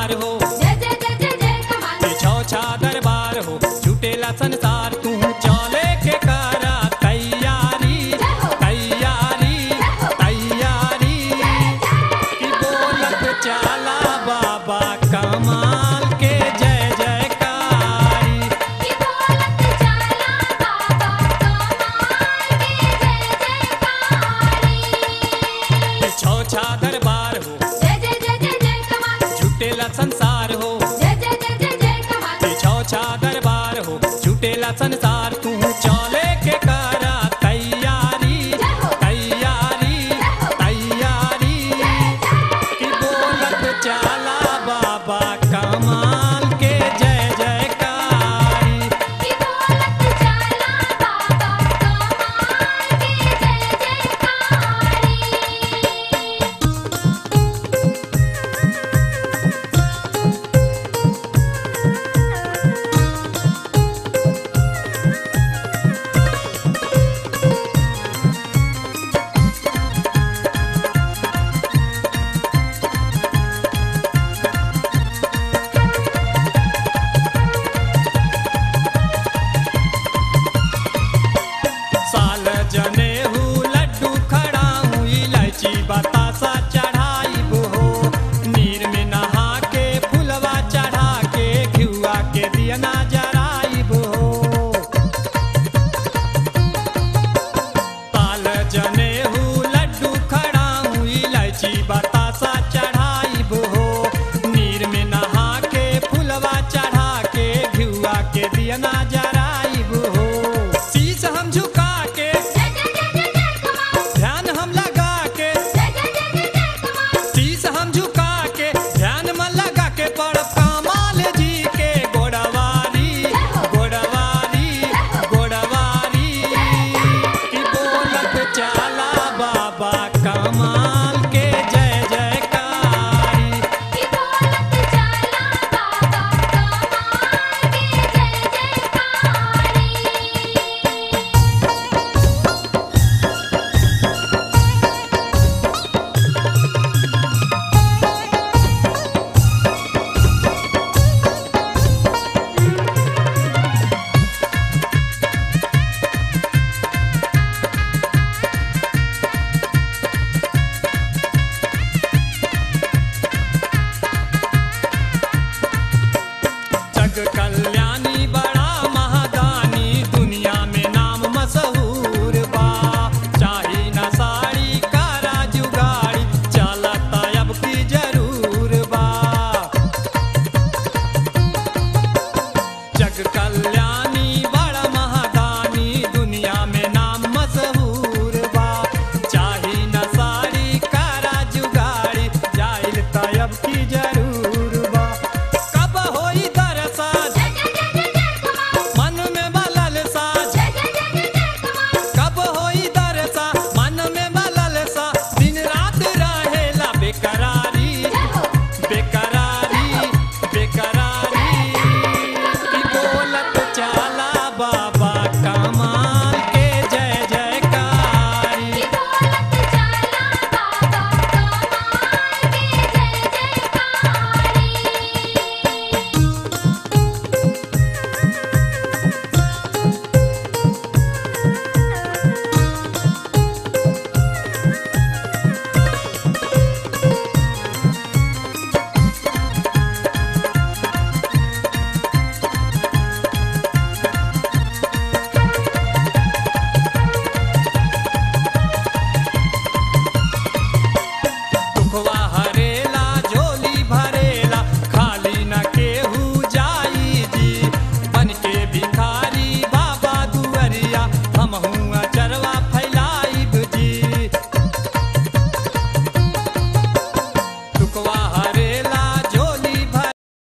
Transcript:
दरबार हो, जय जय जय जय जय कमाल। छौछा दरबार हो, छूटेला संसार तू चले के करा तैयारी, तैयारी, तैयारी, कि बोलत चाला बाबा कमाल के जय जयकारी। कि बोलत चाला बाबा कमाल के जय जयकारी। छौछा दरबार हो, जय जय जय जय जय कमाल। छूटेला संसार हो, जय जय जय जय जय कमाल। छौछा दरबार हो, छूटेला संसार तू चले के करा तैयारी, तैयारी, तैयारी, कि बोलत चाला बाबा कमाल